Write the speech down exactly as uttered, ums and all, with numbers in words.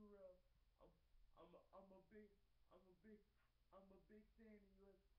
Terrell. I'm I'm a, I'm a big I'm a big I'm a big fan of yours.